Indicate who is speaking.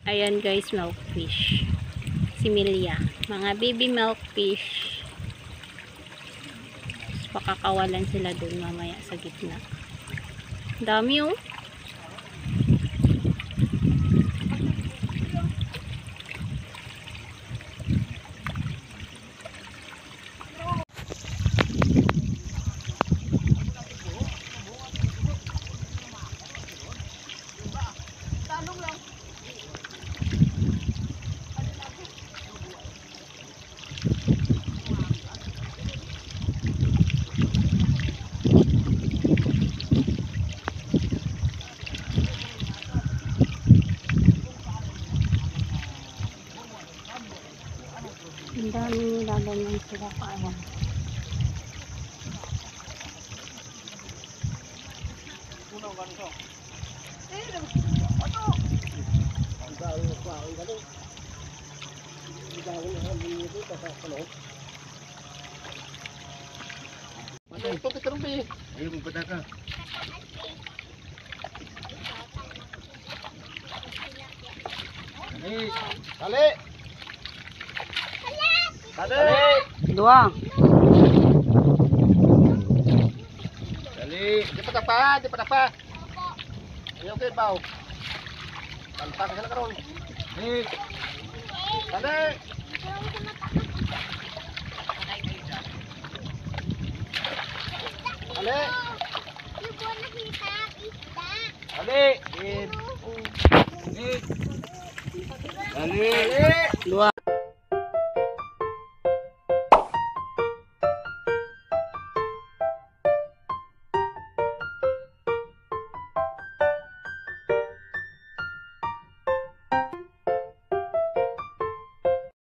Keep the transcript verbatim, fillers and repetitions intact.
Speaker 1: Ayan guys, milkfish. Si Milya. Mga baby milkfish. Pakakawalan sila dun mamaya sa gitna. Dami oh. Ang dami nilabanyan sila kaya.
Speaker 2: Ito kita rumpi. Ayo kumputan ka. Dali. Dali. Dali.
Speaker 1: Dua.
Speaker 2: Dali. Di pa tapa, di pa tapa. Ayo okay, baw. Tantang ka na karon. Dali. Dali. Dali. Dali. Dali. Dali.
Speaker 1: Dua.